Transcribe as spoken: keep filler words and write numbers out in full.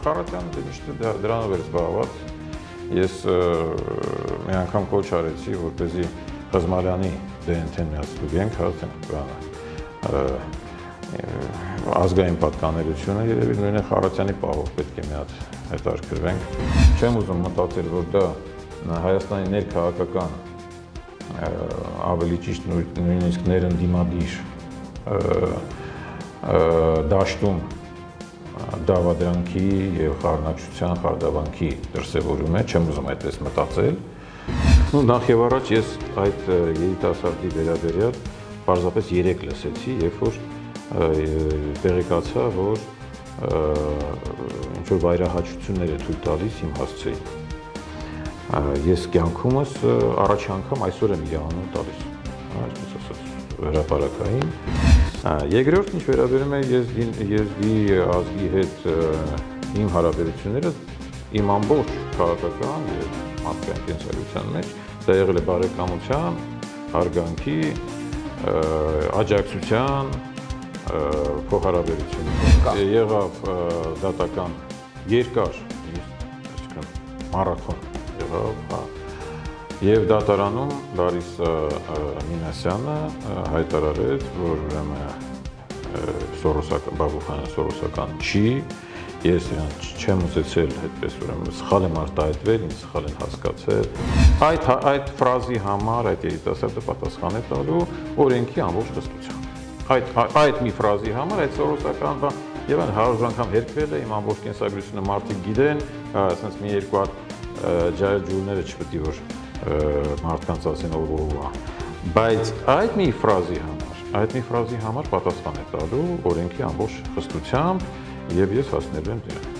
Խառատյանը միշտ դրանով էր զբաղված։ Ես մի անգամ կոչ արեցի, որպեսզի Ղզմարյանի դե են թե միացնենք, ազգային պատկանելությունը երևի նույն է Խառատյանի պահով պետք է մի հատ հետաքրքրվենք։ Չեմ ուզում մտածել, որ դա Հայաստանի ներքաղաքական ավելի ճիշտ նույնիսկ ներընդդիմադիր դաշտում դավադրանքի և խառնակցության խարդավանքի դրսևորում է, չեմ ուզում այդպես մտածել։ Նախ և առաջ ես այդ երիտասարդի վերաբերյալ պարզապես երեկ լսեցի, երբ որ տեղեկացա, որ ինչ-որ վայրահաճություններ է թույլ տալիս իմ հասցեին։ Ես կյանքումս առաջի անգամ այսօր եմ իր անուն տալիս, այսպես ասած, հրապարակային։ Երկրորդ, ինչ վերաբերում է եզդի ազգի հետ իմ հարաբերությունները, իմ ամբողջ քաղաքական և մարդկային կենսագրության մեջ դա եղել է բարեկամության, հարգանքի, աջակցության փոխհարաբերություն։ Եղավ դատական երկար, մարաթոն եղավ, և դատարանում Լարիս Մինասյանը հայտարարեց, որ Բաբուխանյանը սորոսական չի, ես իրան չեմ ուզեցել այդպես սխալ եմ արտահայտվել, ինձ սխալ են հասկացել։ Այդ ֆրազի համար այդ երիտասարդը պատասխան է տալու օրենքի ամբողջ խստությամբ։ Այդ մի ֆրազի համար այդ սորոսական բան եւ այն հարյուր անգամ հերկվել է, իմ ամբողջ կենսագրությունը մարդիկ գիտեն, ասենց մի երկու հատ ջահել-ջուլները չպետք է որ մարդկանց ասեն ով-ով-ով, բայց այդ մի ֆրազի համար, այդ մի ֆրազի համար պատասխան է տալու օրենքի ամբողջ խստությամբ և ես հասնելու եմ դրան։